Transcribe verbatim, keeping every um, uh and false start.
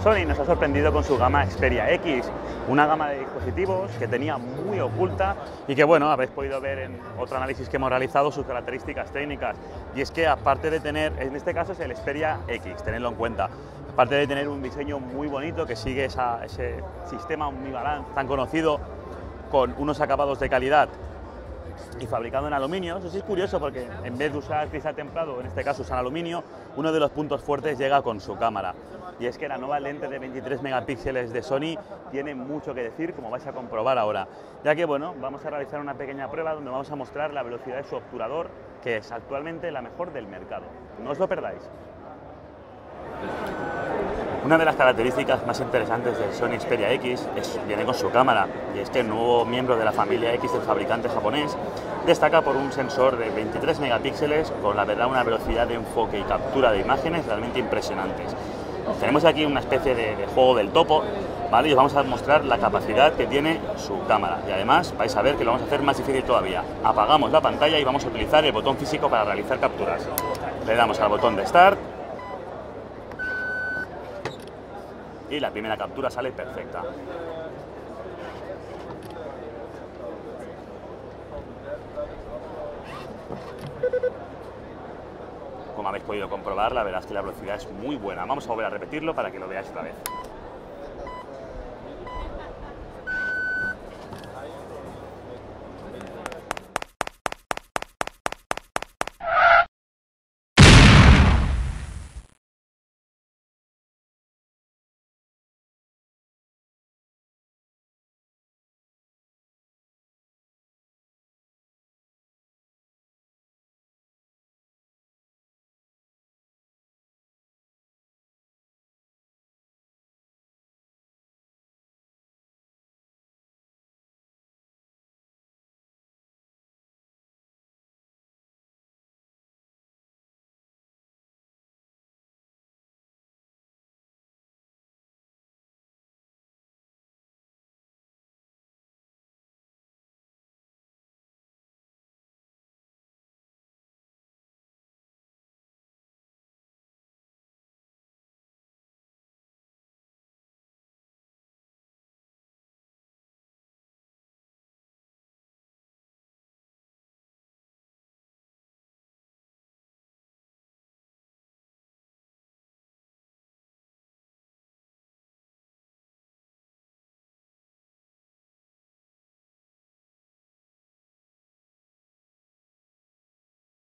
Sony nos ha sorprendido con su gama Xperia X, una gama de dispositivos que tenía muy oculta y que, bueno, habéis podido ver en otro análisis que hemos realizado sus características técnicas. Y es que, aparte de tener, en este caso es el Xperia X, tenedlo en cuenta, aparte de tener un diseño muy bonito que sigue esa, ese sistema Omnibalance tan conocido, con unos acabados de calidad y fabricado en aluminio. Eso sí es curioso porque en vez de usar cristal templado, en este caso usan aluminio, uno de los puntos fuertes llega con su cámara. Y es que la nueva lente de veintitrés megapíxeles de Sony tiene mucho que decir, como vais a comprobar ahora. Ya que, bueno, vamos a realizar una pequeña prueba donde vamos a mostrar la velocidad de su obturador, que es actualmente la mejor del mercado. No os lo perdáis. Una de las características más interesantes del Sony Xperia X es, viene con su cámara, y es que el nuevo miembro de la familia X del fabricante japonés destaca por un sensor de veintitrés megapíxeles con, la verdad, una velocidad de enfoque y captura de imágenes realmente impresionantes. Tenemos aquí una especie de, de juego del topo, ¿vale? Y os vamos a mostrar la capacidad que tiene su cámara, y además vais a ver que lo vamos a hacer más difícil todavía. Apagamos la pantalla y vamos a utilizar el botón físico para realizar capturas. Le damos al botón de Start y la primera captura sale perfecta. Como habéis podido comprobar, la verdad es que la velocidad es muy buena. Vamos a volver a repetirlo para que lo veáis otra vez.